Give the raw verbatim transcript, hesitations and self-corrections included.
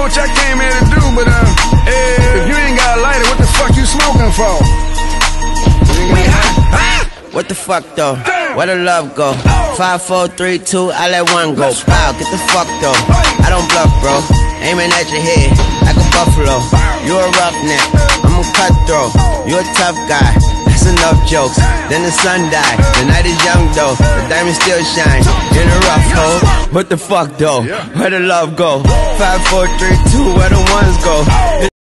what y'all came here to do, but uh, if you ain't got a lighter, what the fuck you smoking for? What the fuck though? Where the love go? Five, four, three, two, I let one go. Wow, get the fuck though. I don't bluff, bro. Aiming at your head like a buffalo. You a roughneck, I'm a cutthroat. You a tough guy. That's enough jokes. Then the sun died. The night is young though. The diamond still shine in a rough hole. What the fuck though? Where the love go? Five, four, three, two, where the ones go?